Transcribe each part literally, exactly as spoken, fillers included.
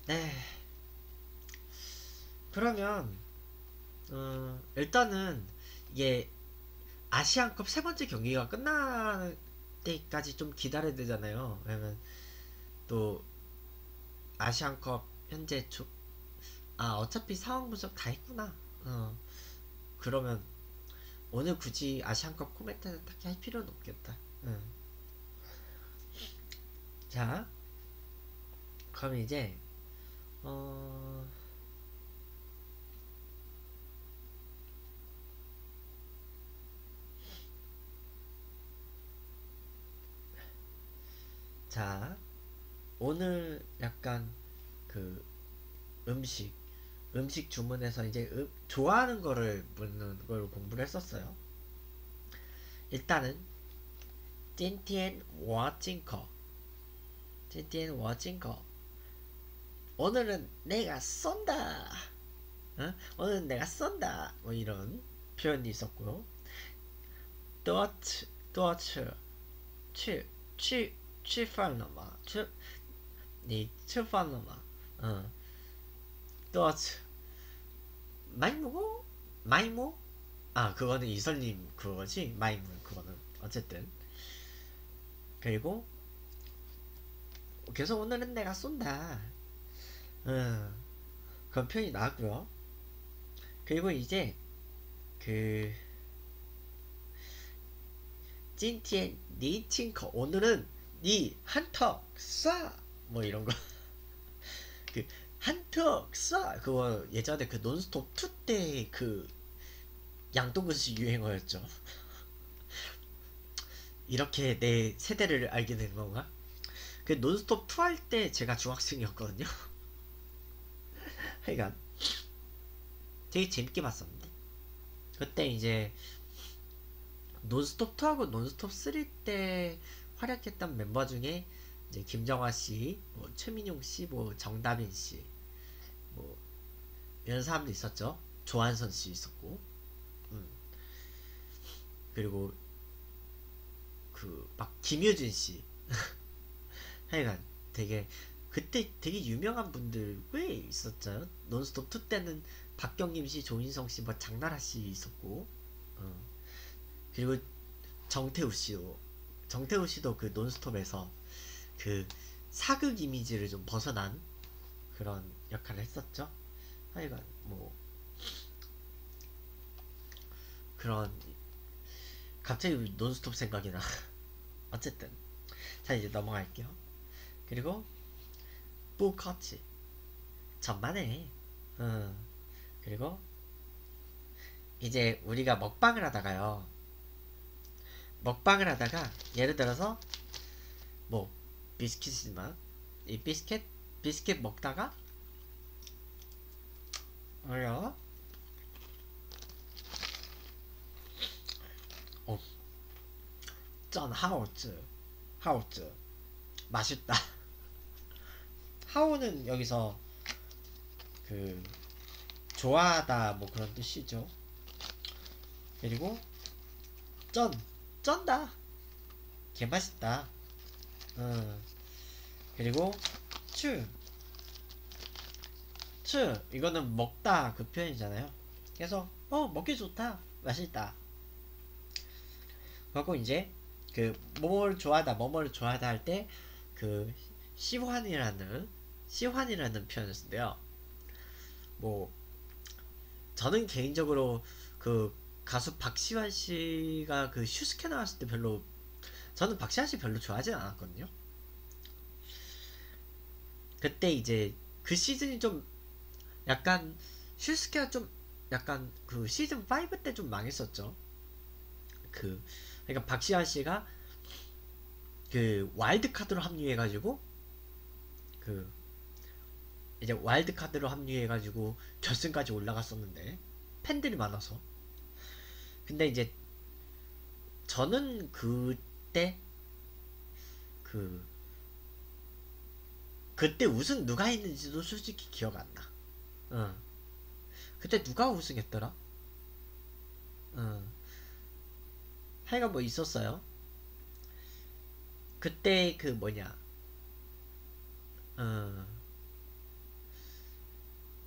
네. 그러면 어, 일단은 이게 아시안컵 세 번째 경기가 끝날 때까지 좀 기다려야 되잖아요. 왜냐면 또 아시안컵 현재 조, 아 어차피 상황 분석 다 했구나. 어 그러면 오늘 굳이 아시안컵 코멘트는 딱히 할 필요는 없겠다. 응. 자 그럼 이제 어 자, 오늘 약간 그 음식, 음식 주문해서 이제 음, 좋아하는 거를 묻는 걸 공부를 했었어요. 일단은, 今天我进口今天我进口 오늘은 내가 쏜다. 어? 오늘은 내가 쏜다. 뭐 이런 표현이 있었고요. 多吃多吃去去吃饭了吗？吃你吃饭了吗？ 어, 多吃 마이무고? 마이무? 아 그거는 이설님 그거지 마이무 그거는 어쨌든 그리고 계속 오늘은 내가 쏜다. 음, 그런 표현이 나왔고요. 그리고 이제 그 찐티엔 니친커 오늘은 니 한턱 쏴뭐 이런 거. 그 한턱 쏴 그거 예전에 그 논스톱 투 때 그 양동근씨 유행어였죠. 이렇게 내 세대를 알게 된 건가? 그 논스톱 투 할 때 제가 중학생이었거든요. 하여간 되게 재밌게 봤었는데 그때 이제 논스톱 이하고 논스톱 쓰리 때 활약했던 멤버 중에 이제 김정화 씨, 뭐 최민용 씨, 뭐 정다빈 씨, 뭐 이런 사람도 있었죠. 조한선 씨 있었고, 음. 그리고 그 막 김효진 씨, 하여간 되게 그때 되게 유명한 분들 꽤 있었죠. 논스톱 투 때는 박경림 씨, 조인성 씨, 뭐 장나라 씨 있었고, 어. 그리고 정태우 씨도 정태우 씨도 그 논스톱에서 그 사극 이미지를 좀 벗어난 그런 역할을 했었죠. 하여간 뭐 그런 갑자기 논스톱 생각이 나. 어쨌든 자 이제 넘어갈게요. 그리고 뿌커치 전만해. 어. 그리고 이제 우리가 먹방을 하다가요. 먹방을 하다가 예를 들어서 뭐 비스킷이지만 이 비스켓 비스켓 먹다가 어려 어, 짠 하오즈 하오즈 맛있다. 하오는 여기서 그 좋아하다 뭐 그런 뜻이죠. 그리고 쩐 쩐다 개맛있다. 어. 그리고 추 추 이거는 먹다 그 표현이잖아요. 그래서 어 먹기 좋다 맛있다. 그리고 이제 그 뭐뭘 좋아하다 뭐뭘 좋아하다 할 때 그 시환이라는 시환이라는 표현을 쓴대요. 뭐 저는 개인적으로 그 가수 박시환 씨가 그 슈스케 나왔을 때 별로 저는 박시환 씨 별로 좋아하진 않았거든요. 그때 이제 그 시즌이 좀 약간 슈스케가 좀 약간 그 시즌 오 때 좀 망했었죠. 그 그러니까 박시환 씨가 그 와일드 카드로 합류해가지고 그 이제 와일드 카드로 합류해가지고 결승까지 올라갔었는데 팬들이 많아서 근데 이제 저는 그때 그 그때 우승 누가 했는지도 솔직히 기억 안 나. 어. 그때 누가 우승했더라? 어. 하여간 뭐 있었어요. 그때 그 뭐냐 어.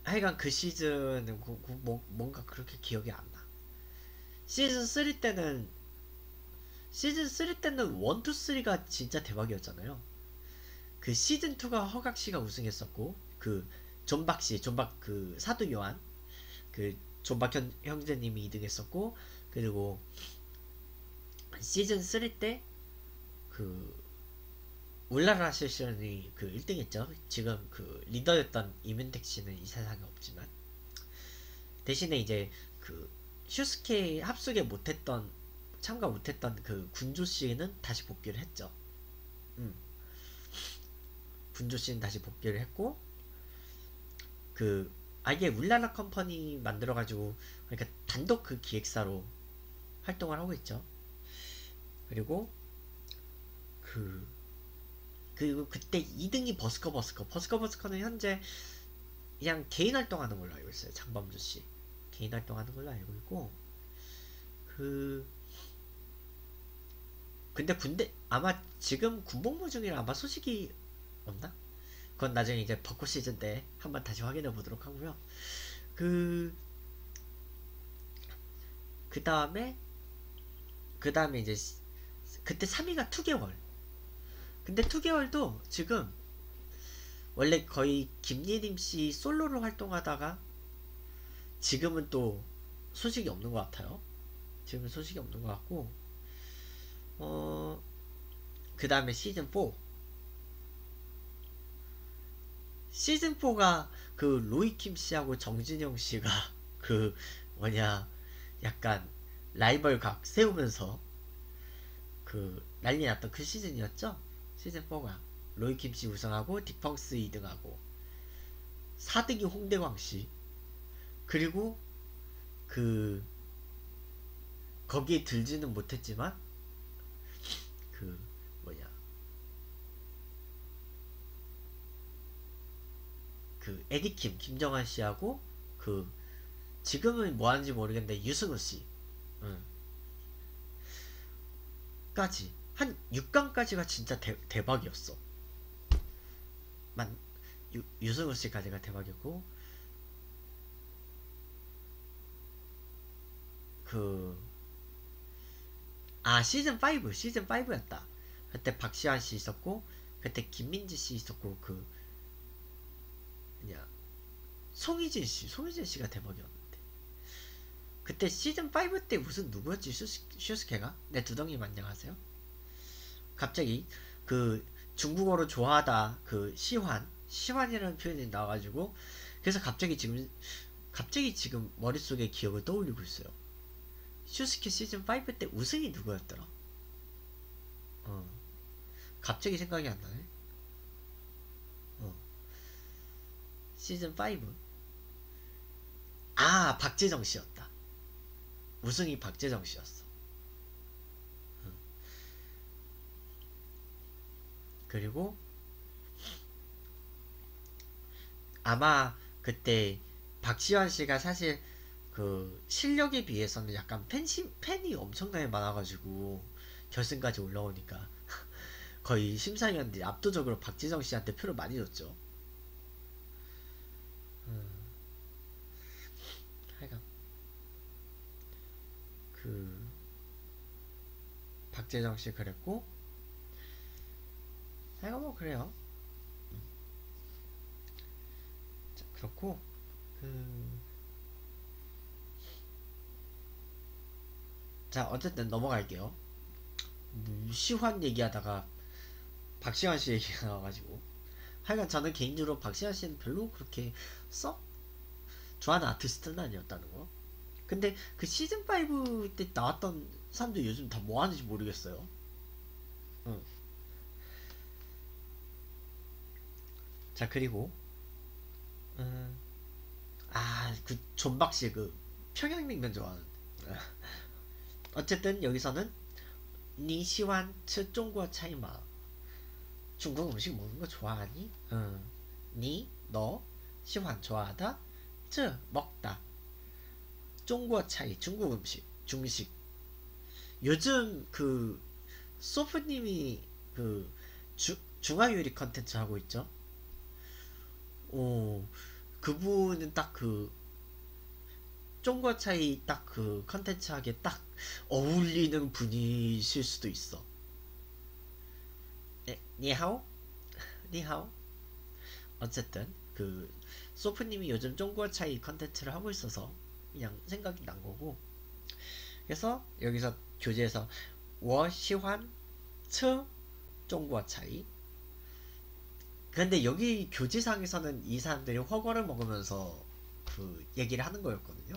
하여간 그 시즌은 그, 그 뭐, 뭔가 그렇게 기억이 안 나. 시즌 쓰리 때는 시즌 쓰리 때는 일, 이, 삼가 진짜 대박이었잖아요. 그 시즌 투가 허각씨가 우승했었고 그 존박씨 존박 그 사도 요한 그 존박 형, 형제님이 이 등 했었고 그리고 시즌 쓰리 때 그 울라라 세션이 그 일 등 했죠. 지금 그 리더였던 이문택 씨는 이 세상에 없지만 대신에 이제 그 슈스케 합숙에 못했던 참가 못했던 그 군조 씨는 다시 복귀를 했죠. 음. 군조 씨는 다시 복귀를 했고 그 아예 울라라 컴퍼니 만들어가지고 그러니까 단독 그 기획사로 활동을 하고 있죠. 그리고 그 그리고 그때 이 등이 버스커 버스커 버스커 버스커는 현재 그냥 개인 활동하는 걸로 알고 있어요. 장범주 씨 개인 활동하는 걸로 알고 있고 그 근데 군대 아마 지금 군복무 중이라 아마 소식이 없나? 그건 나중에 이제 벚꽃 시즌 때 한번 다시 확인해 보도록 하고요. 그, 그 다음에, 그 다음에 이제, 그때 삼 위가 이 개월. 근데 이 개월도 지금, 원래 거의 김예림 씨 솔로로 활동하다가, 지금은 또 소식이 없는 것 같아요. 지금은 소식이 없는 것 같고, 어, 그 다음에 시즌 사. 시즌 사가 그 로이킴 씨하고 정진영 씨가 그 뭐냐 약간 라이벌 각 세우면서 그 난리 났던 그 시즌이었죠. 시즌 사가 로이킴 씨 우승하고 딕펑스 이 등하고 사 등이 홍대광 씨 그리고 그 거기에 들지는 못했지만 그 뭐냐 그 에디킴 김정한 씨하고 그 지금은 뭐 하는지 모르겠는데 유승우 씨 응. 까지 한 육 강까지가 진짜 대, 대박이었어. 만 유, 유승우 씨까지가 대박이었고 그 아 시즌 오 시즌 오였다. 그때 박시환 씨 있었고 그때 김민지 씨 있었고 그 그냥 송희진 씨 송희진 씨가 대박이었는데 그때 시즌 오 때 무슨 누구였지 슈스, 슈스케가 내 두덩이 만장하세요. 갑자기 그 중국어로 좋아하다 그 시환 시환이라는 표현이 나와가지고 그래서 갑자기 지금 갑자기 지금 머릿속에 기억을 떠올리고 있어요. 슈스케 시즌 오 때 우승이 누구였더라? 어 갑자기 생각이 안 나네. 어 시즌 오. 아 박재정 씨였다. 우승이 박재정 씨였어. 어. 그리고 아마 그때 박시환 씨가 사실 그 실력에 비해서는 약간 팬시, 팬이 엄청나게 많아가지고 결승까지 올라오니까 거의 심사위원들이 압도적으로 박지성 씨한테 표를 많이 줬죠. 음, 하여간 그 박재정 씨 그랬고 하여간 뭐 그래요. 음, 자, 그렇고 그 자 어쨌든 넘어갈게요. 음, 시환 얘기하다가 박시환 씨 얘기가 나와가지고 하여간 저는 개인적으로 박시환 씨는 별로 그렇게 썩 좋아하는 아티스트는 아니었다는 거. 근데 그 시즌 오 때 나왔던 사람들 요즘 다 뭐 하는지 모르겠어요. 응. 자 그리고 음, 아그 존박씨 그 평양냉면 좋아하는 어쨌든 여기서는 니 시환 츠 중국 차이마 중국 음식 먹는 거 좋아하니? 응. 니, 너, 시환 좋아하다? 쯔, 먹다. 중국 차이, 중국 음식, 중식. 요즘 그 소프님이 그 주, 중화요리 컨텐츠 하고 있죠? 오, 그분은 딱 그 쫑과 차이 딱 그 컨텐츠하게 딱 어울리는 분이실 수도 있어. 네, 니하오? 니하오? 어쨌든 그 소프님이 요즘 쫑과 차이 컨텐츠를 하고 있어서 그냥 생각이 난 거고, 그래서 여기서 교재에서 我喜欢吃 쫑과 차이. 근데 여기 교지상에서는 이 사람들이 허거를 먹으면서 그 얘기를 하는 거였거든요.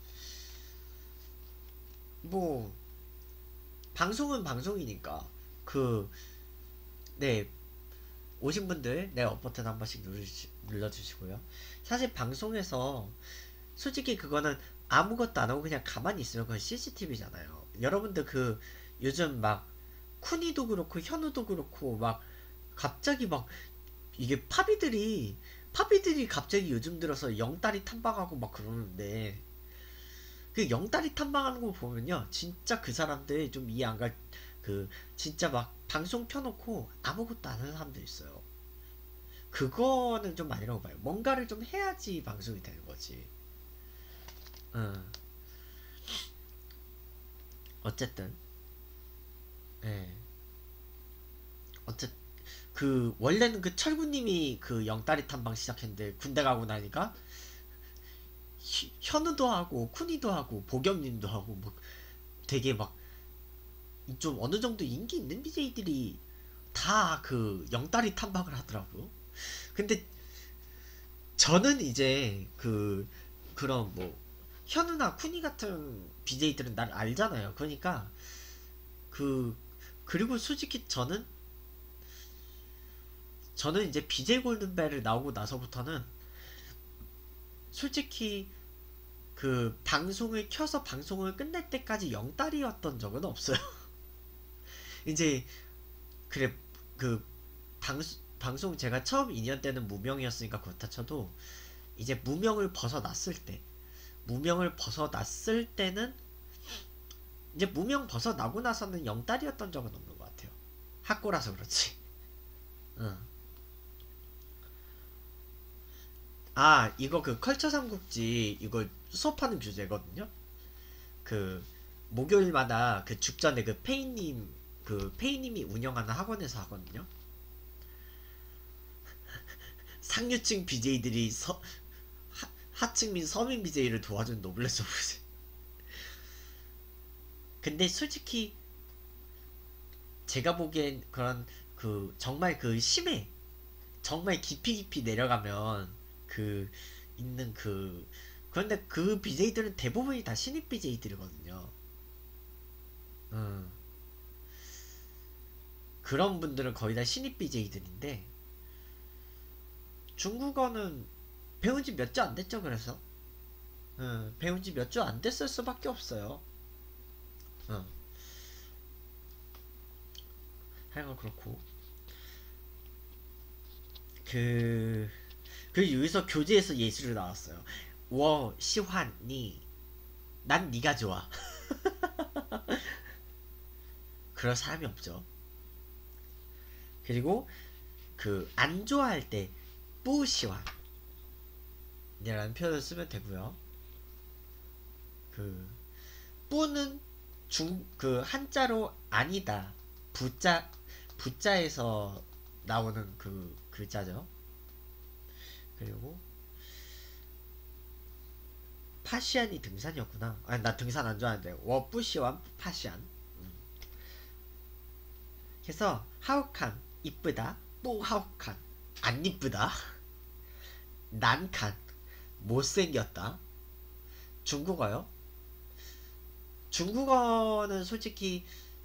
뭐 방송은 방송이니까 그 네, 오신 분들 네, 업 버튼 한 번씩 누르시, 눌러주시고요. 사실 방송에서 솔직히 그거는 아무것도 안 하고 그냥 가만히 있으면 그건 씨씨티비잖아요. 여러분들 그 요즘 막 쿠니도 그렇고 현우도 그렇고 막 갑자기 막 이게 파비들이 파비들이 갑자기 요즘 들어서 영다리 탐방하고 막 그러는데, 그 영다리 탐방하는 거 보면요 진짜 그 사람들 좀 이해 안 갈, 그 진짜 막 방송 켜놓고 아무것도 안 하는 사람들 있어요. 그거는 좀 아니라고 봐요. 뭔가를 좀 해야지 방송이 되는 거지. 어. 어쨌든 예. 어쨌 그 원래는 그 철구님이 그 영다리 탐방 시작했는데 군대 가고 나니까 히- 현우도 하고 쿠니도 하고 보겸님도 하고 뭐 되게 막 좀 어느 정도 인기 있는 비제이들이 다 그 영다리 탐방을 하더라고. 근데 저는 이제 그 그런 뭐 현우나 쿠니 같은 비제이들은 날 알잖아요. 그러니까 그 그리고 솔직히 저는 저는 이제 비제이 골든벨을 나오고 나서부터는 솔직히 그 방송을 켜서 방송을 끝낼 때까지 영달이었던 적은 없어요. 이제 그래 그 방, 방송 제가 처음 이 년 때는 무명이었으니까 그렇다 쳐도 이제 무명을 벗어났을 때 무명을 벗어났을 때는 이제 무명 벗어나고 나서는 영달이었던 적은 없는 것 같아요. 학고라서 그렇지. 응. 아 이거 그 컬처 삼국지 이거 수업하는 교재거든요. 그 목요일마다 그 죽전에 그 페이님 그 페이님이 운영하는 학원에서 하거든요. 상류층 비제이들이 서, 하, 하층 민 서민 비제이를 도와준 노블레스 오브. 근데 솔직히 제가 보기엔 그런 그 정말 그 심해 정말 깊이 깊이 내려가면 그 있는 그 그런데 그 비제이들은 대부분이 다 신입 비제이들이거든요. 음, 그런 분들은 거의 다 신입 비제이들인데 중국어는 배운 지 몇 주 안 됐죠. 그래서 음, 배운 지 몇 주 안 됐을 수밖에 없어요. 음, 하여간 그렇고 그, 그 여기서 교재에서 예시를 나왔어요. 我喜欢你, 난 네가 좋아. 그럴 사람이 없죠. 그리고 그 안 좋아할 때 뿌시환 이라는 표현을 쓰면 되고요. 그 뿌는 중 그 한자로 아니다 부자 부자에서 나오는 그 글자죠. 그리고 파시안이 등산이었구나. 아니 나 등산 안 좋아하는데 워뿌시완 파시안. 음. 그래서 하우칸 이쁘다 뿌하우칸 안 이쁘다 난칸 못생겼다. 중국어요. 중국어는 솔직히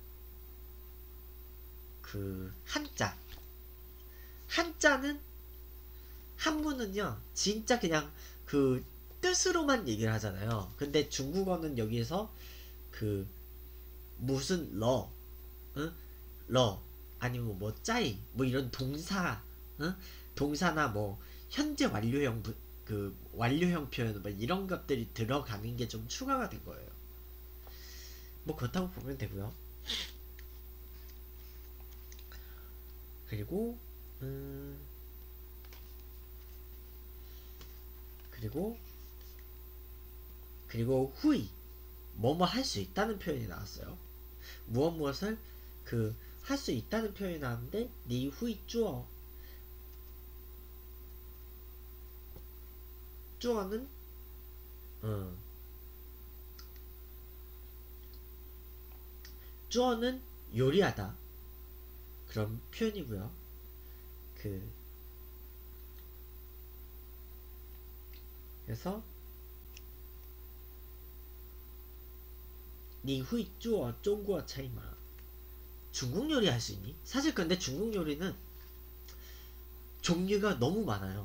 그 한자 한자는 한문은요 진짜 그냥 그 뜻으로만 얘기를 하잖아요. 근데 중국어는 여기에서 그 무슨 러, 응? 러 아니면 뭐 짜이 뭐 이런 동사, 응? 동사나 뭐 현재 완료형 그 완료형 표현 뭐 이런 것들이 들어가는 게 좀 추가가 된 거예요. 뭐 그렇다고 보면 되고요. 그리고 음, 그리고 그리고 후이 뭐뭐 할 수 있다는 표현이 나왔어요. 무엇 무엇을 그 할 수 있다는 표현이 나왔는데 니 후이 쭈어 쭈어는 어, 쭈어는 요리하다 그런 표현이고요. 그 그래서 니 후이 쭈어 중국어 차이마 중국 요리 할 수 있니? 사실 근데 중국 요리는 종류가 너무 많아요.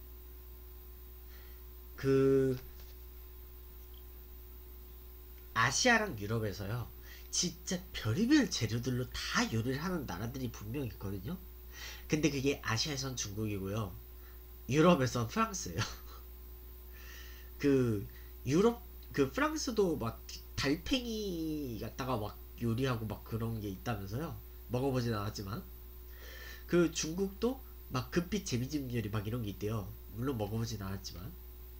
그 아시아랑 유럽에서요 진짜 별의별 재료들로 다 요리를 하는 나라들이 분명히 있거든요. 근데 그게 아시아에선 중국이고요 유럽에선 프랑스예요. 그 유럽 그 프랑스도 막 달팽이 갖다가 막 요리하고 막 그런 게 있다면서요. 먹어보진 않았지만 그 중국도 막 금빛 제비집 요리 막 이런 게 있대요. 물론 먹어보진 않았지만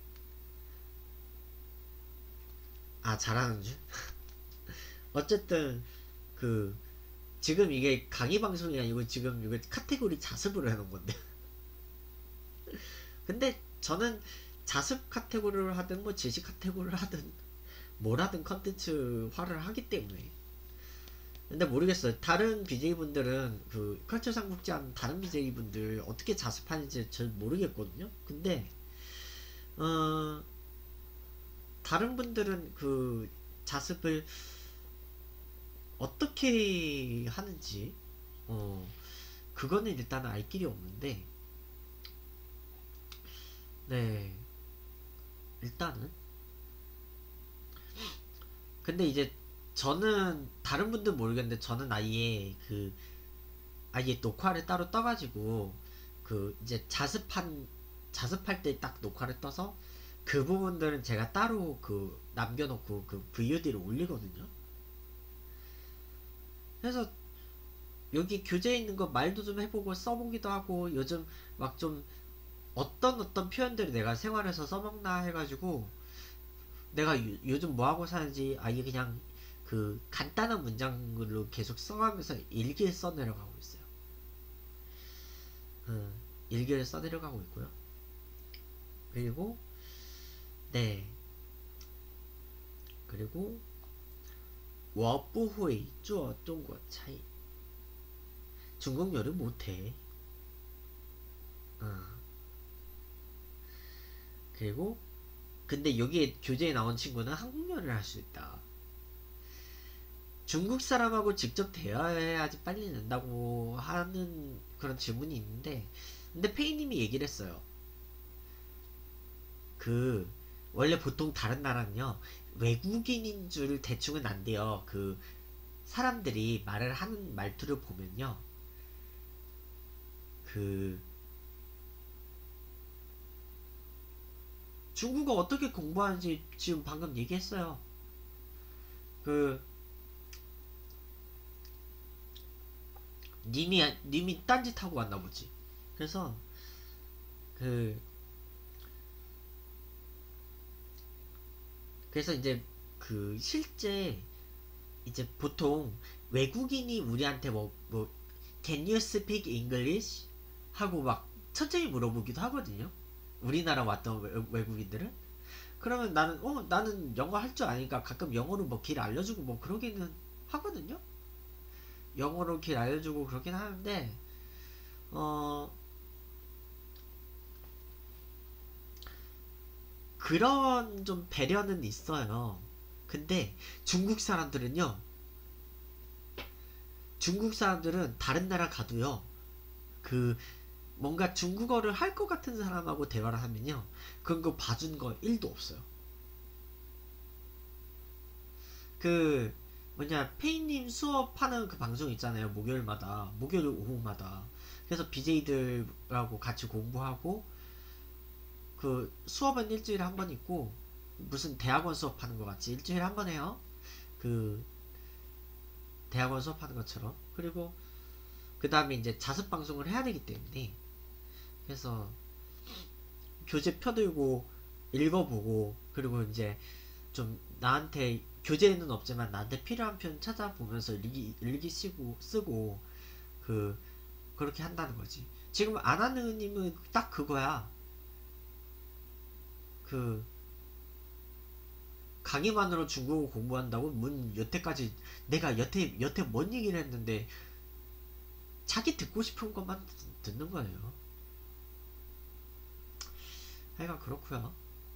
아 잘하는 줄. 어쨌든 그 지금 이게 강의 방송이 아니고 지금 이거 카테고리 자습으로 해놓은 건데 근데 저는 자습 카테고리를 하든 뭐 제시 카테고리를 하든 뭘 하든 컨텐츠화를 하기 때문에. 근데 모르겠어요. 다른 비제이분들은 그 컬처 삼국지한 다른 비제이분들 어떻게 자습하는지 잘 모르겠거든요. 근데 어 다른 분들은 그 자습을 어떻게 하는지 어 그거는 일단은 알 길이 없는데 네 일단은 근데 이제 저는 다른 분들 모르겠는데 저는 아예 그 아예 녹화를 따로 떠가지고 그 이제 자습한 자습할 때 딱 녹화를 떠서 그 부분들은 제가 따로 그 남겨놓고 그 브이오디를 올리거든요. 그래서 여기 교재에 있는 거 말도 좀 해보고 써보기도 하고 요즘 막 좀 어떤 어떤 표현들을 내가 생활에서 써먹나 해가지고 내가 요, 요즘 뭐하고 사는지 아예 그냥 그 간단한 문장으로 계속 써가면서 일기를 써내려가고 있어요. 음, 일기를 써내려가고 있고요. 그리고 네 그리고 我不会做中国菜 중국 요리 못해. 어. 그리고 근데 여기에 교재에 나온 친구는 한국 요리를 할 수 있다. 중국 사람하고 직접 대화해야지 빨리 는다고 하는 그런 질문이 있는데 근데 페이님이 얘기를 했어요. 그 원래 보통 다른 나라는요 외국인인 줄 대충은 안 돼요. 그 사람들이 말을 하는 말투를 보면요 그 중국어 어떻게 공부하는지 지금 방금 얘기했어요. 그 님이 님이 딴짓하고 왔나 보지. 그래서 그 그래서 이제 그 실제 이제 보통 외국인이 우리한테 뭐, 뭐 Can you speak English? 하고 막 천천히 물어보기도 하거든요. 우리나라 왔던 외, 외국인들은 그러면 나는 어 나는 영어 할 줄 아니까 가끔 영어로 뭐 길 알려주고 뭐 그러기는 하거든요. 영어로 길 알려주고 그러긴 하는데 어 그런 좀 배려는 있어요. 근데 중국 사람들은요 중국 사람들은 다른 나라 가도요 그 뭔가 중국어를 할 것 같은 사람하고 대화를 하면요 그런 거 봐준 거 일도 없어요. 그 뭐냐 페이님 수업하는 그 방송 있잖아요. 목요일마다 목요일 오후마다 그래서 비제이들하고 같이 공부하고 그 수업은 일주일에 한 번 있고 무슨 대학원 수업하는 것 같이 일주일에 한 번 해요. 그 대학원 수업하는 것처럼. 그리고 그 다음에 이제 자습 방송을 해야 되기 때문에 그래서 교재 펴들고 읽어보고, 그리고 이제 좀 나한테 교재에는 없지만 나한테 필요한 편 찾아보면서 일기 일기 쓰고 쓰고 그 그렇게 한다는 거지. 지금 아나느님은 딱 그거야. 그 강의만으로 중국어 공부한다고 문 여태까지 내가 여태 여태 뭔 얘기를 했는데 자기 듣고 싶은 것만 듣는 거예요. 하여간 그렇구요.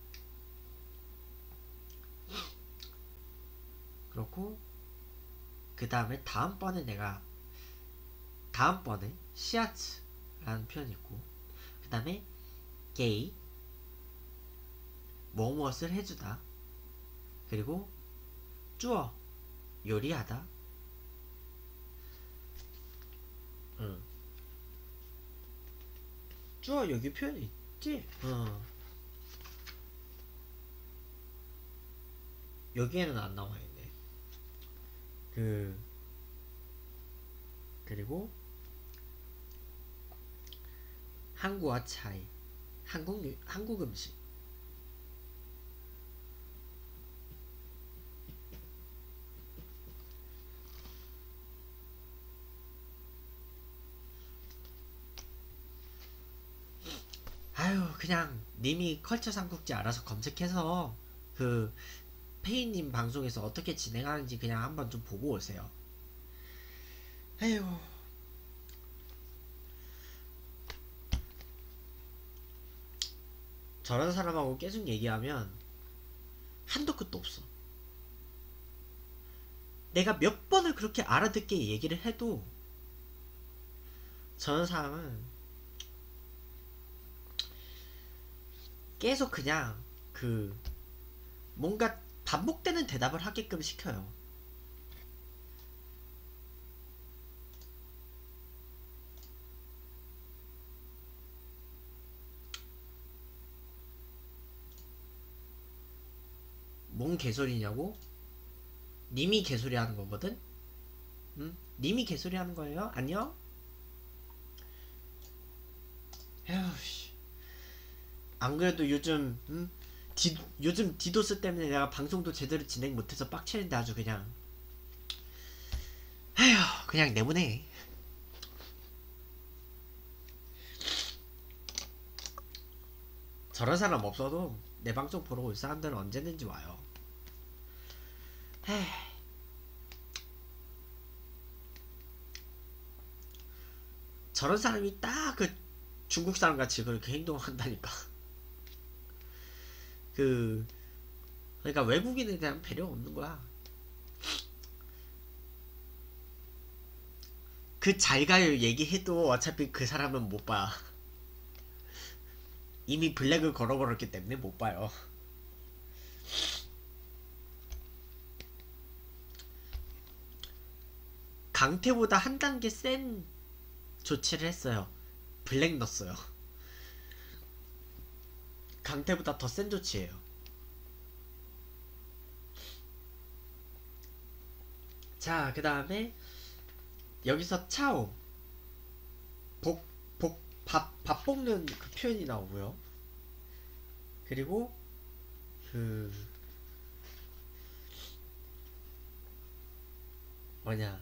그렇고 그 다음에 다음번에 내가 다음번에 시아츠라는 표현이 있고, 그 다음에 게이 무엇을 해주다, 그리고 쭈어 요리하다. 응. 쭈어 여기 표현이 있지? 어. 여기에는 안 나와 있네. 그 그리고 한국어 차이, 한국 한국 음식. 아유, 그냥 님이 컬처 삼국지 알아서 검색해서 그 페이님 방송에서 어떻게 진행하는지 그냥 한번 좀 보고 오세요. 아유, 저런 사람하고 계속 얘기하면 한도 끝도 없어. 내가 몇 번을 그렇게 알아듣게 얘기를 해도 저런 사람은 계속 그냥 그 뭔가 반복되는 대답을 하게끔 시켜요. 뭔 개소리냐고? 님이 개소리 하는 거거든? 응? 님이 개소리 하는 거예요? 안녕? 에휴, 씨. 안 그래도 요즘, 응? 디, 요즘 디도스 때문에 내가 방송도 제대로 진행 못해서 빡치는데 아주 그냥. 에휴, 그냥 내보내. 저런 사람 없어도 내 방송 보러 올 사람들은 언제든지 와요. 에휴. 저런 사람이 딱 그 중국 사람 같이 그렇게 행동한다니까. 그 그러니까 외국인에 대한 배려 없는 거야. 그 잘가요 얘기해도 어차피 그 사람은 못 봐. 이미 블랙을 걸어버렸기 때문에 못 봐요. 강태보다 한 단계 센 조치를 했어요. 블랙 넣었어요. 강태보다 더 센 조치예요. 자, 그 다음에 여기서 차오 복, 복, 밥, 밥 볶는 그 표현이 나오고요. 그리고 그 뭐냐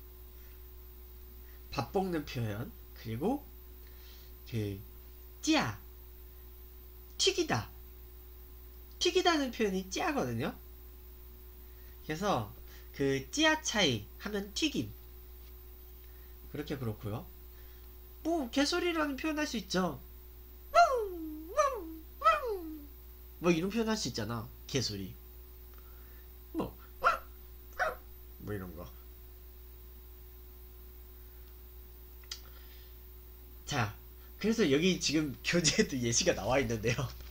밥 볶는 표현, 그리고 그 찌야 튀기다 튀기다는 표현이 찌야거든요. 그래서 그 찌야 차이 하면 튀김, 그렇게 그렇고요. 뭐 개소리라는 표현 할 수 있죠. 뭐 이런 표현 할 수 있잖아. 개소리. 뭐, 뭐 이런 거. 자, 그래서 여기 지금 교재에도 예시가 나와 있는데요.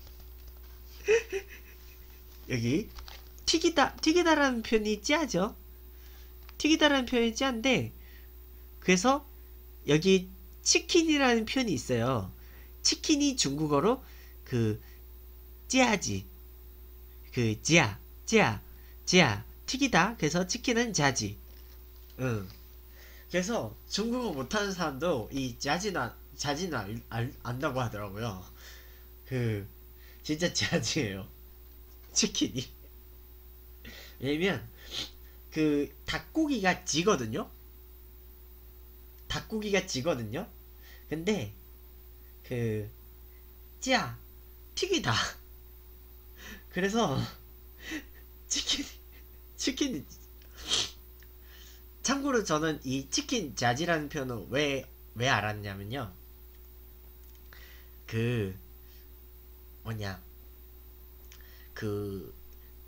여기 튀기다, 튀기다라는 표현이 찌하죠. 튀기다라는 표현이 찌한데, 그래서 여기 치킨이라는 표현이 있어요. 치킨이 중국어로 그 찌하지, 그 찌야, 찌야, 찌야, 튀기다. 그래서 치킨은 자지. 응. 그래서 중국어 못하는 사람도 이 자지나 자지는 알, 알, 안다고 하더라고요. 그 진짜 짜지예요. 치킨이. 왜냐면 그 닭고기가 지거든요. 닭고기가 지거든요. 근데 그 짜 튀기다. 그래서 치킨 치킨 참고로 저는 이 치킨 자지라는 표현을 왜 왜 알았냐면요. 그 뭐냐 그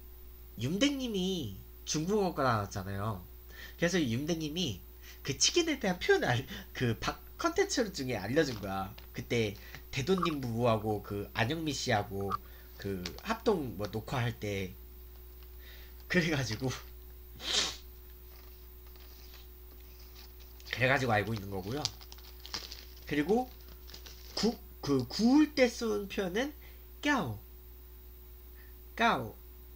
윤댕님이 중국어가 나왔잖아요. 그래서 윤댕님이 그 치킨에 대한 표현을 알, 그 컨텐츠 중에 알려준 거야. 그때 대도님 부부하고 그 안영미 씨하고 그 합동 뭐 녹화할 때 그래가지고 그래가지고 알고 있는 거고요. 그리고 구, 그 구울 때 쓰는 표현은 까오 까오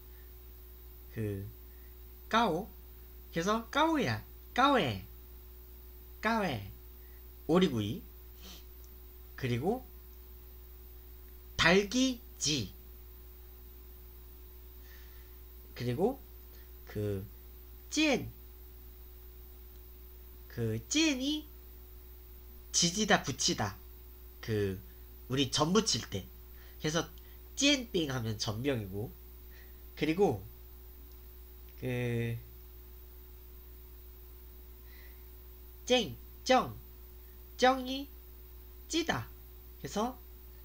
그 까오 그래서 까오야 까오에 까오에 오리구이 그리고 달기지 그리고 그 찐 그 찐이 지지다 붙이다 그 우리 전 부칠 때 그래서 찐빙 하면 전병이고 그리고 그 쨍, 정, 정이 찌다 그래서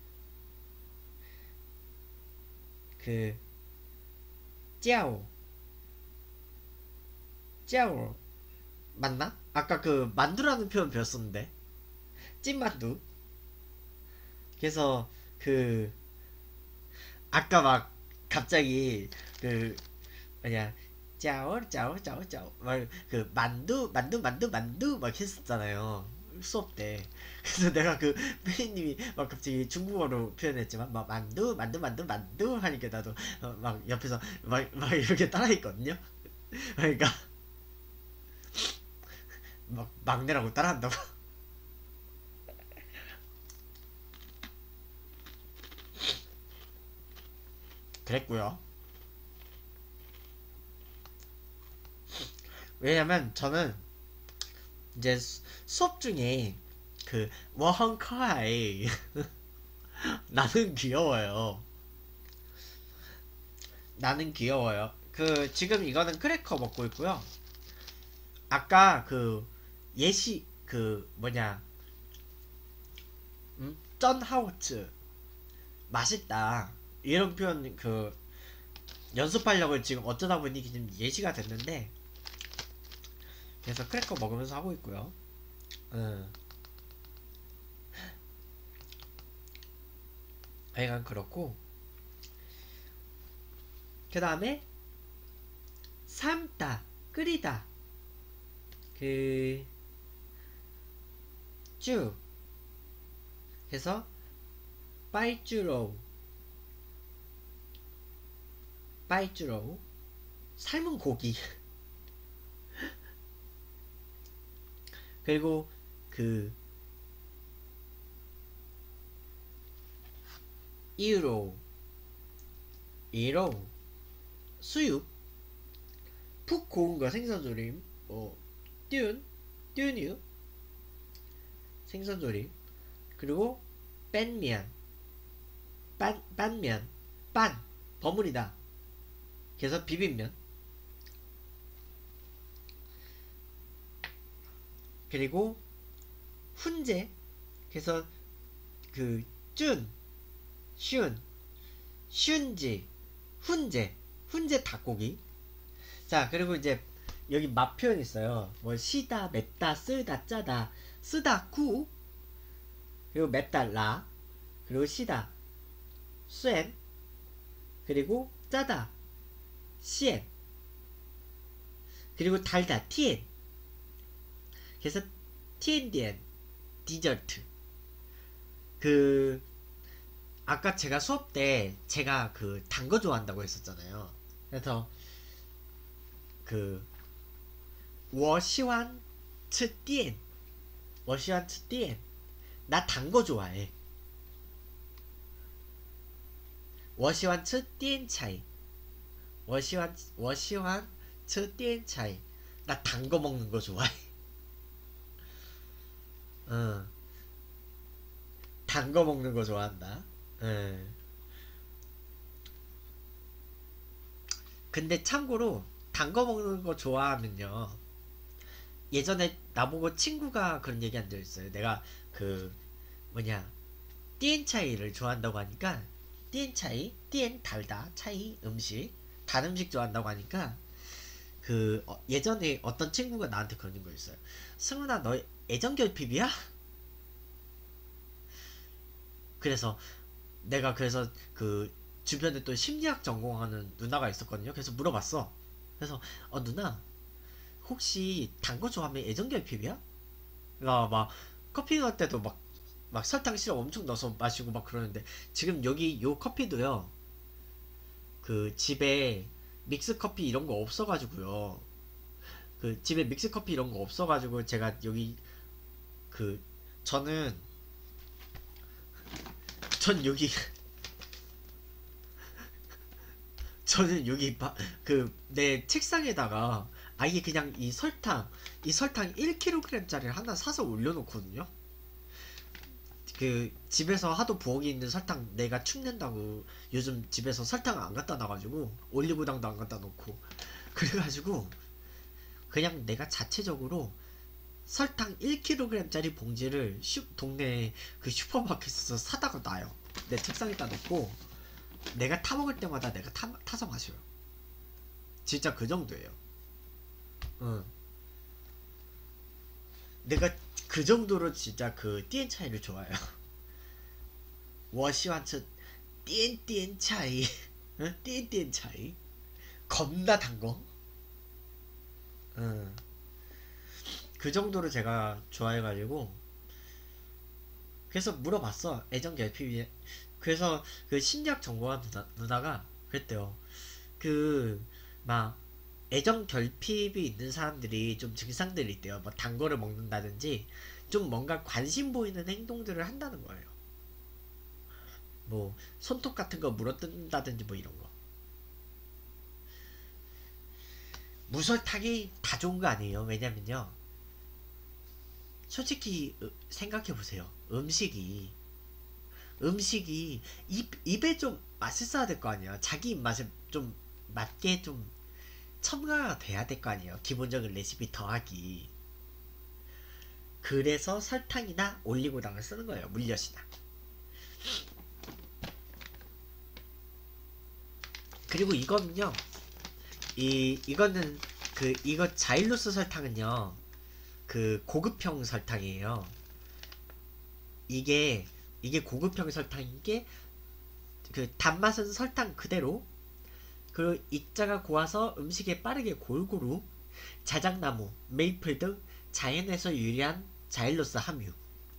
그 짜오 짜오 맞나? 아까 그 만두라는 표현 배웠었는데 찐만두 그래서 그 아까 막 갑자기 그 뭐냐 짜오 짜오 짜오 짜오 막 그 만두 만두 만두 만두 막 했었잖아요 수업 때 그래서 내가 그 선생님이 막 갑자기 중국어로 표현했지만 막 만두 만두 만두 만두 하니까 나도 어, 막 옆에서 막, 막 이렇게 따라했거든요 그러니까 막 막내라고 따라한다고 그랬고요 왜냐면 저는 이제 수, 수업 중에 그 워헝카이 나는 귀여워요 나는 귀여워요 그 지금 이거는 크래커 먹고 있고요 아까 그 예시 그 뭐냐 음? 쩐하우츠 맛있다 이런 표현 그 연습하려고 지금 어쩌다 보니 지금 예시가 됐는데 그래서 크래커 먹으면서 하고 있고요 음. 하여간 그렇고 그 다음에 삶다 끓이다 그 쭈 그래서 빠이쭈로우 빠이쭈로우 삶은 고기 그리고 그 이로 이로 수육 푹 고운 거 생선조림 뭐 띨 띨유 생선조림 그리고 뺀면 빤, 빤면 빤 버무리다 그래서 비빔면 그리고 훈제 그래서 그 쭌, 슌, 슌지 훈제 훈제 닭고기 자 그리고 이제 여기 맛 표현 있어요 뭐 시다 맵다 쓰다 짜다 쓰다 구 그리고 맵다 라 그리고 시다 쐰 그리고 짜다 시엔 그리고 달다 티엔 그래서 티엔디엔 디저트 그 아까 제가 수업 때 제가 그 단 거 좋아한다고 했었잖아요 그래서 그我喜欢吃店我喜欢吃店나 단 거 좋아해 워시완츠 띠엔차이. 워시완 워시완츠 띠엔차이. 나 단 거 먹는 거 좋아해. 어, 단 거 먹는 거 좋아한다. 예. 근데 참고로 단 거 먹는 거 좋아하면요. 예전에 나보고 친구가 그런 얘기 한 적 있어요. 내가 그 뭐냐 띠엔차이를 좋아한다고 하니까 띠엔차이 띠엔 달다 차이 음식 단 음식 좋아한다고 하니까 그 어, 예전에 어떤 친구가 나한테 그런 거 있어요. 승훈아 너 애정결핍이야? 그래서 내가 그래서 그 주변에 또 심리학 전공하는 누나가 있었거든요. 그래서 물어봤어. 그래서 어 누나 혹시 단 거 좋아하면 애정결핍이야? 나 막 커피 넣을 때도 막 막 설탕 시럽 엄청 넣어서 마시고 막 그러는데 지금 여기 요 커피도요. 그 집에 믹스 커피 이런 거 없어가지고요. 그 집에 믹스 커피 이런 거 없어가지고 제가 여기 그 저는 전 여기 저는 여기 그 내 책상에다가 아예 그냥 이 설탕 이 설탕 일 킬로그램짜리를 하나 사서 올려놓거든요. 그 집에서 하도 부엌에 있는 설탕 내가 축낸다고 요즘 집에서 설탕 안 갖다 놔가지고 올리고당도 안 갖다 놓고 그래가지고 그냥 내가 자체적으로 설탕 일 킬로그램짜리 봉지를 슈, 동네 그 슈퍼마켓에서 사다가 놔요. 내 책상에다 놓고 내가 타먹을 때마다 내가 타, 타서 마셔요. 진짜 그 정도예요. 응. 내가 그 정도로 진짜 그 띠엔 차이를 좋아해요. 我喜欢吃띠엔 차이. 응? 띠엔 차이. 겁나 단 거. 응. 그 정도로 제가 좋아해가지고 그래서 물어봤어. 애정 결핍이. 그래서 그 심리학 전공한 누나, 누나가 그랬대요. 그 막 애정 결핍이 있는 사람들이 좀 증상들이 있대요. 뭐 단 거를 먹는다든지 좀 뭔가 관심 보이는 행동들을 한다는 거예요. 뭐 손톱 같은 거 물어뜯는다든지 뭐 이런 거. 무설탕이 다 좋은 거 아니에요. 왜냐면요. 솔직히 생각해 보세요. 음식이 음식이 입, 입에 좀 맛있어야 될 거 아니야. 자기 입맛에 좀 맞게 좀 첨가가 돼야 될 거 아니에요. 기본적인 레시피 더하기. 그래서 설탕이나 올리고당을 쓰는 거예요. 물엿이나. 그리고 이거는요. 이 이거는 그 이거 자일로스 설탕은요. 그 고급형 설탕이에요. 이게 이게 고급형 설탕인 게 그 단맛은 설탕 그대로 그리고 입자가 고와서 음식에 빠르게 골고루 자작나무, 메이플 등 자연에서 유래한 자일로스 함유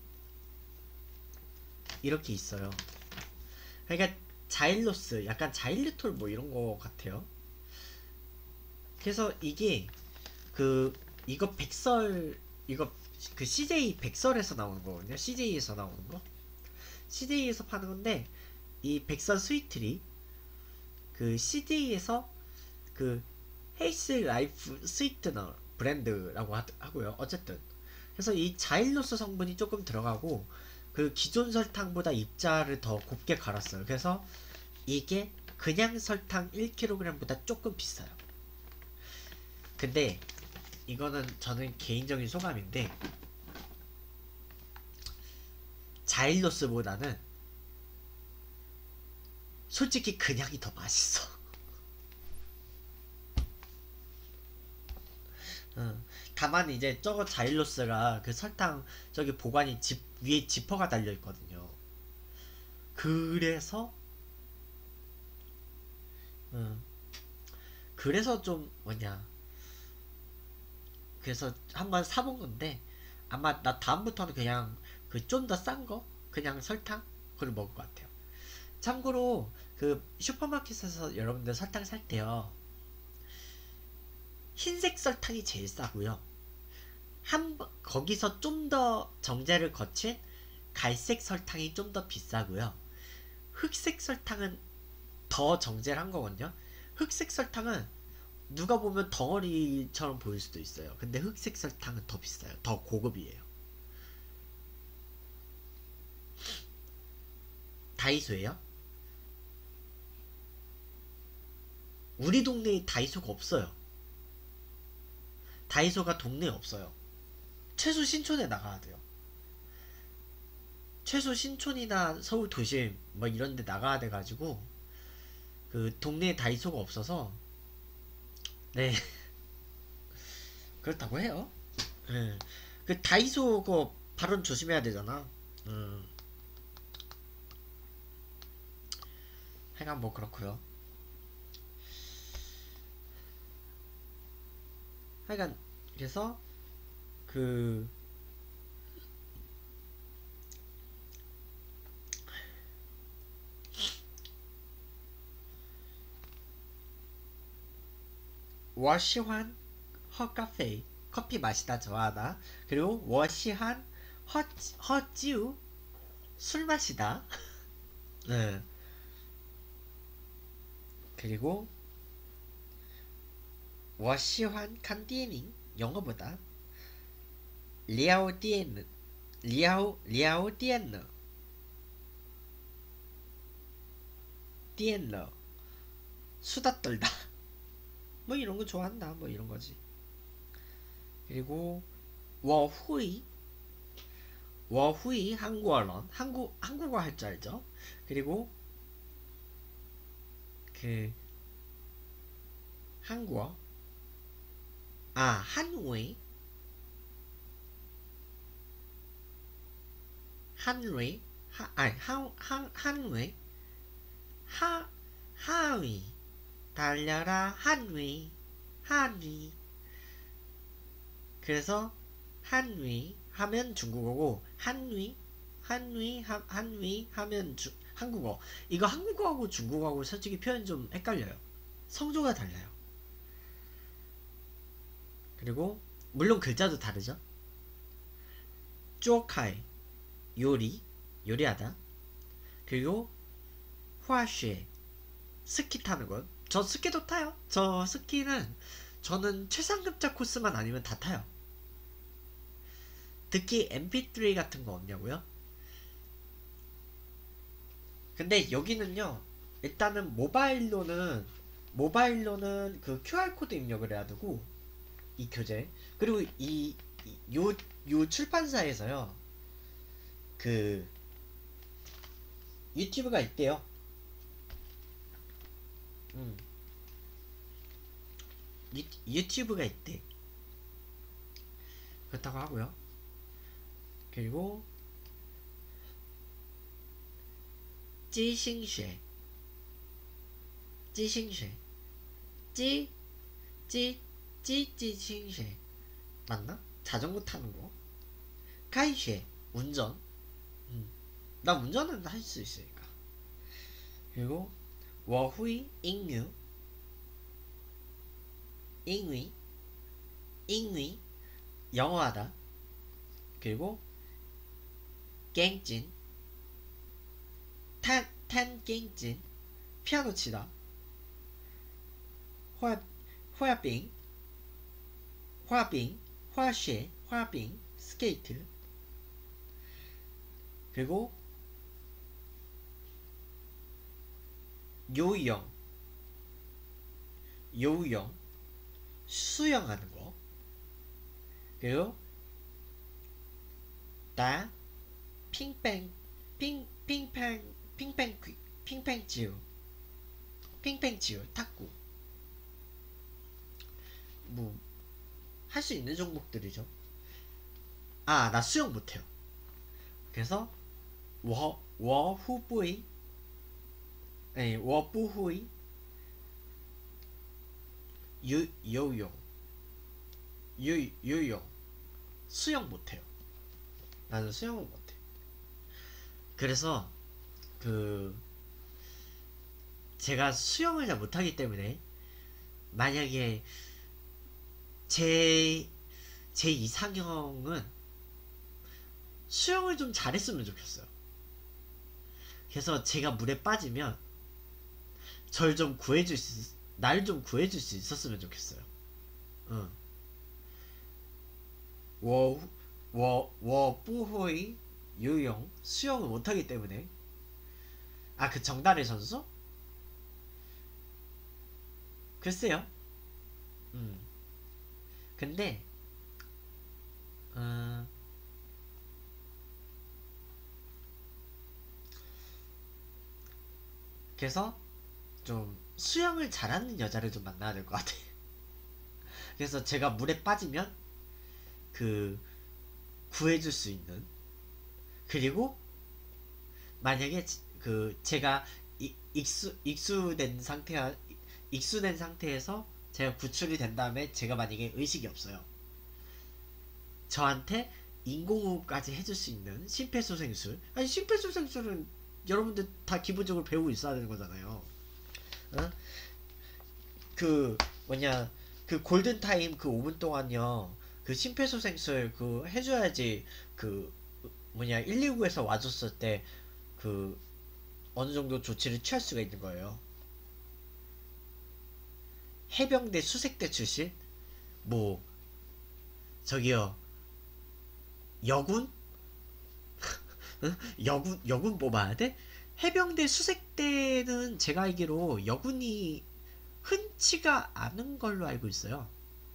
이렇게 있어요. 그러니까 자일로스 약간 자일리톨 뭐 이런 거 같아요. 그래서 이게 그 이거 백설 이거 그 씨제이 백설에서 나오는 거거든요. 씨제이에서 나오는 거. 씨제이에서 파는 건데 이 백설 스위트리 그 씨제이에서 그 헬스 라이프 스위트너 브랜드라고 하, 하고요. 어쨌든 그래서 이 자일로스 성분이 조금 들어가고 그 기존 설탕보다 입자를 더 곱게 갈았어요. 그래서 이게 그냥 설탕 일 킬로그램보다 조금 비싸요. 근데 이거는 저는 개인적인 소감인데 자일로스보다는 솔직히 그냥이 더 맛있어. 응. 다만 이제 저거 자일로스가 그 설탕 저기 보관이 집 위에 지퍼가 달려 있거든요. 그래서 응. 그래서 좀 뭐냐 그래서 한번 사본 건데 아마 나 다음부터는 그냥 그 좀 더 싼 거 그냥 설탕 그걸 먹을 것 같아요. 참고로 그 슈퍼마켓에서 여러분들 설탕 살 때요 흰색 설탕이 제일 싸고요. 한 거기서 좀 더 정제를 거친 갈색 설탕이 좀 더 비싸고요. 흑색 설탕은 더 정제를 한 거거든요. 흑색 설탕은 누가 보면 덩어리처럼 보일 수도 있어요. 근데 흑색 설탕은 더 비싸요. 더 고급이에요. 다이소예요? 우리 동네에 다이소가 없어요. 다이소가 동네에 없어요. 최소 신촌에 나가야 돼요. 최소 신촌이나 서울 도심 뭐 이런 데 나가야 돼가지고 그 동네에 다이소가 없어서 네 그렇다고 해요. 네. 그 다이소 그 발언 조심해야 되잖아. 음. 하여간 뭐 그렇고요. 하여간 그래서 그 워시환 허카페 커피 마시다 좋아하다. 그리고 워시한 허 허지우 술 마시다. 네. 그리고 워시환 칸디에닝 영어보다 리아오디에는 리아오 리아오디엔너 디엔러 수다 떨다 뭐 이런 거 좋아한다 뭐 이런 거지. 그리고 워후이 워후이 한국어론 한국 한국어 할 줄 알죠. 그리고 그 한국어 아 한웨이 한웨이 하 아니 한한 한웨이 하 하위 달려라 한위 한위. 그래서 한위 하면 중국어고 한위 한위 하, 한위 하면 주, 한국어. 이거 한국어하고 중국어하고 솔직히 표현 좀 헷갈려요. 성조가 달라요. 그리고 물론 글자도 다르죠. 쪼카이 요리 요리하다. 그리고 화쉐 스키 타는 것. 저 스키도 타요. 저 스키는 저는 최상급자 코스만 아니면 다 타요. 특히 엠피쓰리 같은 거 없냐고요? 근데 여기는요 일단은 모바일로는 모바일로는 그 큐알코드 입력을 해야 되고 이 교재 그리고 이 요 요 출판사에서요 그 유튜브가 있대요. 음. 유, 유튜브가 있대. 그렇다고 하고요. 그리고 찌싱쉐 찌싱쉐 찌 찌 찌찌싱쉐 맞나? 자전거 타는 거. 카이쉐 운전. 음. 나 운전은 할 수 있으니까. 그리고 워후이 잉유 잉위 잉위 영어하다. 그리고 갱찐 탄, 탄 갱찐 피아노 치다. 화, 화빙 화빙 화쉐 화빙 스케이트. 그리고 요영 요영 수영하는 거. 그리고 다 핑뺑 핑 핑팽 핑팽 핑팽지우 핑팽지우 탁구. 뭐 할 수 있는 종목들이죠. 아 나 수영 못해요. 그래서 워 워후부이 아니 워부후이 유 요용 유 요용 수영 못해요. 나는 수영을 못해. 그래서 그 제가 수영을 잘 못하기 때문에 만약에 제 제 이상형은 수영을 좀 잘했으면 좋겠어요. 그래서 제가 물에 빠지면 절 좀 구해줄 수, 날 좀 구해줄 수 있었으면 좋겠어요. 응. 我我我不会游泳 수영을 못하기 때문에. 아, 그 정다래 선수? 글쎄요. 음. 근데 어, 그래서 좀 수영을 잘하는 여자를 좀 만나야 될 것 같아. 그래서 제가 물에 빠지면 그 구해줄 수 있는, 그리고 만약에 그 제가 익수 익수된 상태 익수된 상태에서 제가 구출이 된 다음에 제가 만약에 의식이 없어요. 저한테 인공호흡까지 해줄 수 있는 심폐소생술. 아니, 심폐소생술은 여러분들 다 기본적으로 배우고 있어야 되는 거잖아요. 어? 그 뭐냐, 그 골든타임 그 오 분 동안요, 그 심폐소생술 그 해줘야지. 그 뭐냐, 일일구에서 와줬을 때 그 어느 정도 조치를 취할 수가 있는 거예요. 해병대 수색대 출신? 뭐 저기요, 여군? 응? 여군 여군 뽑아야 돼? 해병대 수색대는 제가 알기로 여군이 흔치가 않은 걸로 알고 있어요.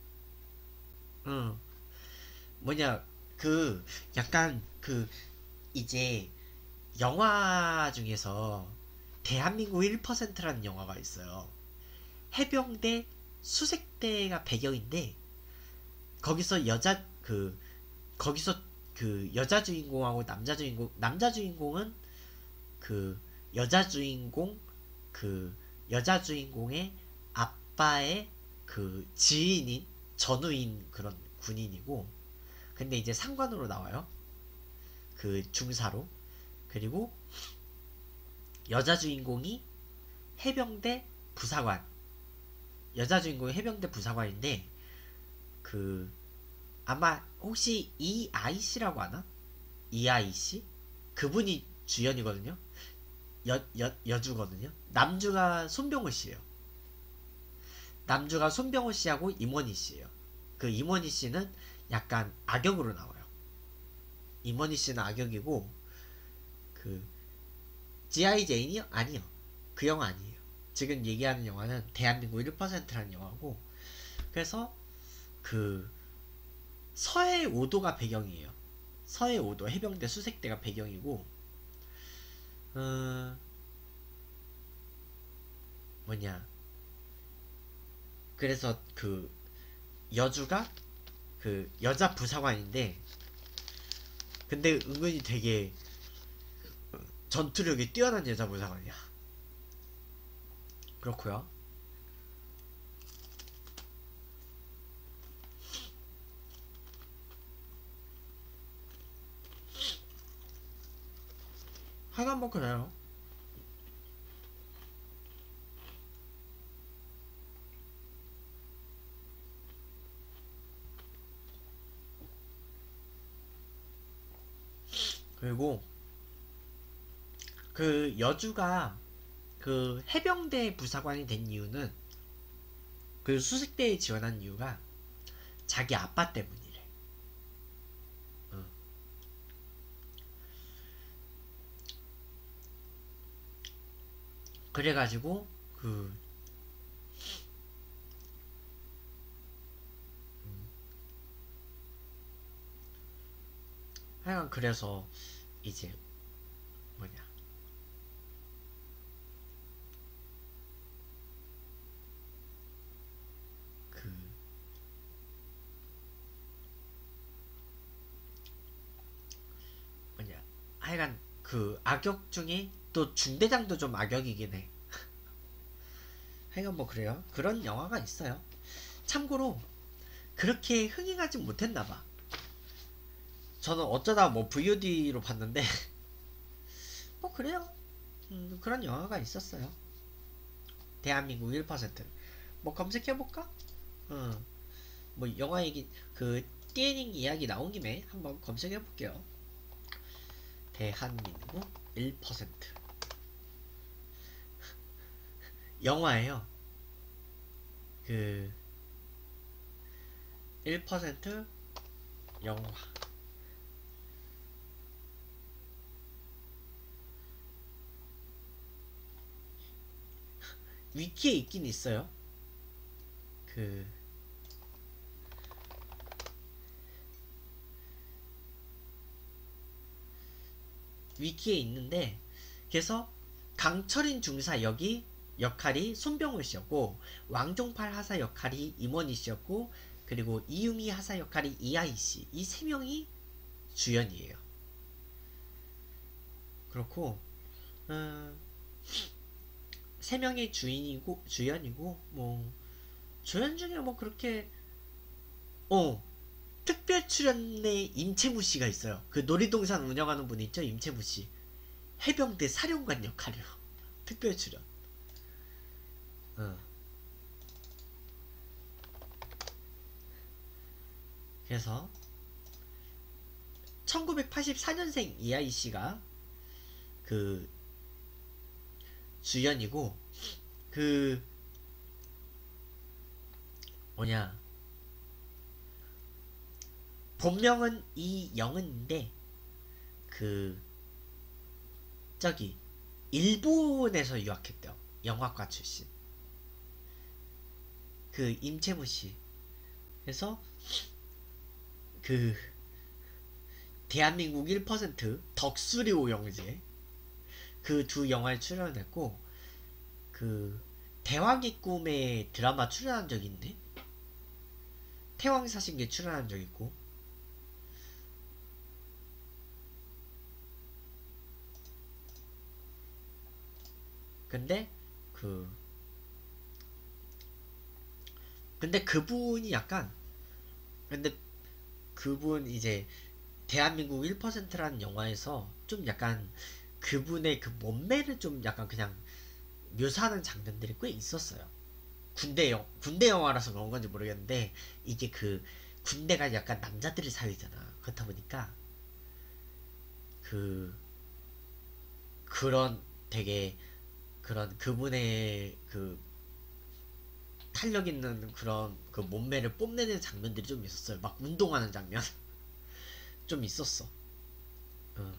응. 뭐냐, 그 약간 그 이제 영화 중에서 대한민국 일 퍼센트라는 영화가 있어요. 해병대 수색대가 배경인데, 거기서 여자 그 거기서 그 여자 주인공하고 남자 주인공, 남자 주인공은 그 여자 주인공 그 여자 주인공의 아빠의 그 지인인 전우인 그런 군인이고, 근데 이제 상관으로 나와요. 그 중사로. 그리고 여자 주인공이 해병대 부사관, 여자 주인공이 해병대 부사관인데, 그 아마 혹시 이아이씨라고 아나? 이아이씨? 그분이 주연이거든요. 여, 여, 여주거든요. 남주가 손병호 씨예요. 남주가 손병호 씨하고 임원희 씨예요. 그 임원희 씨는 약간 악역으로 나와요. 임원희 씨는 악역이고, 그 지아이 제인이요? 아니요. 그 영화 아니에요. 지금 얘기하는 영화는 대한민국 일 퍼센트라는 영화고, 그래서 그 서해 오 도가 배경이에요. 서해 오 도 해병대 수색대가 배경이고, 어, 뭐냐, 그래서 그 여주가 그 여자 부사관인데, 근데 은근히 되게 전투력이 뛰어난 여자 부사관이야. 그렇고요. 하여간 뭐 그래요. 그리고 그 여주가 그 해병대 부사관이 된 이유는, 그 수색대에 지원한 이유가 자기 아빠 때문이래. 어. 그래가지고 그 음, 하여간 그래서 이제 뭐냐, 그 뭐냐, 하여간 그 악역 중에 또 중대장도 좀 악역이긴 해. 하여간 뭐 그래요. 그런 영화가 있어요. 참고로 그렇게 흥행하지 못했나봐. 저는 어쩌다 뭐 브이오디로 봤는데 뭐 그래요. 음, 그런 영화가 있었어요. 대한민국 일 퍼센트. 뭐 검색해볼까? 어, 뭐 영화 얘기, 그 띠에닝 이야기 나온 김에 한번 검색해볼게요. 대한민국 일 퍼센트. 영화예요. 그 일 퍼센트 영화. 위키에 있긴 있어요. 그 위키에 있는데, 그래서 강철인 중사 역이 역할이 손병호 씨였고, 왕종팔 하사 역할이 임원희 씨였고, 그리고 이유미 하사 역할이 이하이 씨, 이 세 명이 주연이에요. 그렇고 음, 세 명의 주인이고 주연이고, 뭐 주연 중에 뭐 그렇게 어 특별 출연의 임채무 씨가 있어요. 그 놀이동산 운영하는 분 있죠, 임채무 씨. 해병대 사령관 역할이요. 특별 출연. 어. 그래서 천구백팔십사 년생 이하이 씨가 그 주연이고, 그 뭐냐, 본명은 이영은인데, 그 저기 일본에서 유학했대요. 영화과 출신. 그 임채무 씨. 그래서 그 대한민국 일 퍼센트 덕수리 오영재, 그 두 영화에 출연했고, 그 대왕의 꿈에 드라마 출연한 적 있네. 태왕사신기에 출연한 적 있고. 근데 그 근데 그분이 약간, 근데 그분 이제 대한민국 일 퍼센트라는 영화에서 좀 약간 그분의 그 몸매를 좀 약간 그냥 묘사하는 장면들이 꽤 있었어요. 군대 영 군대 영화라서 그런 건지 모르겠는데, 이게 그 군대가 약간 남자들의 사회잖아. 그렇다 보니까 그 그런 되게 그런 그분의 그 탄력 있는 그런 그 몸매를 뽐내는 장면들이 좀 있었어요. 막 운동하는 장면 좀 있었어. 어.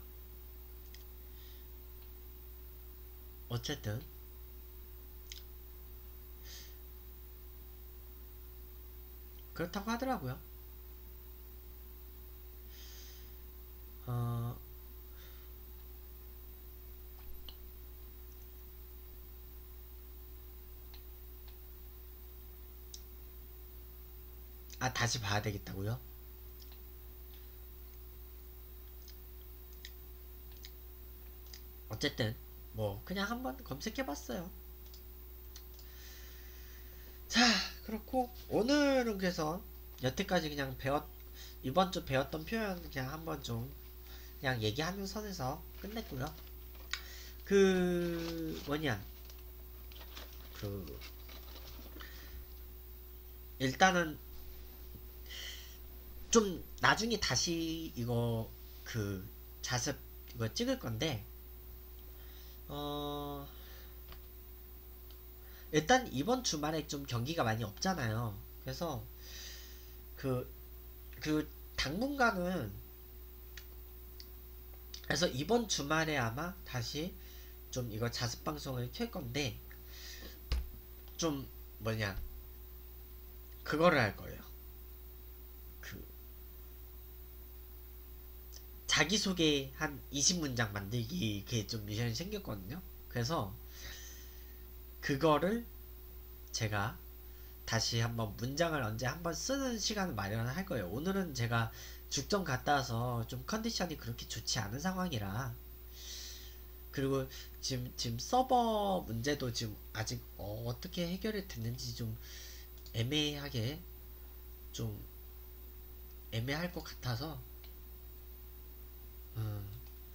어쨌든 그렇다고 하더라고요. 어, 아, 다시 봐야 되겠다고요? 어쨌든 뭐 그냥 한번 검색해봤어요. 자, 그렇고 오늘은 그래서 여태까지 그냥 배웠 이번 주 배웠던 표현 그냥 한번 좀 그냥 얘기하는 선에서 끝냈고요. 그 뭐냐, 그 일단은 좀 나중에 다시 이거 그 자습 이거 찍을 건데, 어 일단 이번 주말에 좀 경기가 많이 없잖아요. 그래서 그 그 당분간은, 그래서 이번 주말에 아마 다시 좀 이거 자습 방송을 켤 건데, 좀 뭐냐, 그거를 할 거예요. 그 자기소개 한 이십 문장 만들기, 그게 좀 미션이 생겼거든요. 그래서 그거를 제가 다시 한번 문장을 언제 한번 쓰는 시간을 마련을 할 거예요. 오늘은 제가 죽전 갔다 와서 좀 컨디션이 그렇게 좋지 않은 상황이라, 그리고 지금 지금 서버 문제도 지금 아직 어, 어떻게 해결이 됐는지 좀 애매하게, 좀 애매할 것 같아서, 음,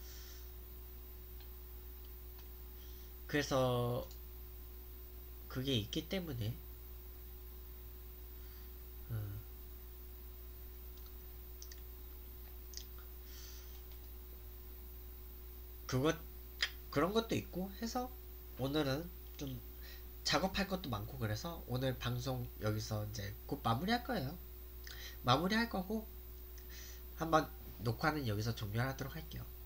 그래서 그게 있기 때문에, 음, 그것 그런 것도 있고 해서 오늘은 좀 작업할 것도 많고 그래서 오늘 방송 여기서 이제 곧 마무리할 거예요. 마무리할 거고 한번 녹화는 여기서 종료하도록 할게요.